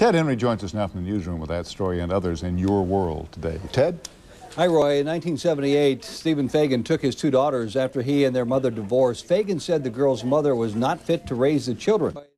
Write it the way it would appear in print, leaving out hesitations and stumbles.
Ted Henry joins us now from the newsroom with that story and others in your world today. Ted? Hi, Roy. In 1978, Stephen Fagan took his two daughters after he and their mother divorced. Fagan said the girl's mother was not fit to raise the children.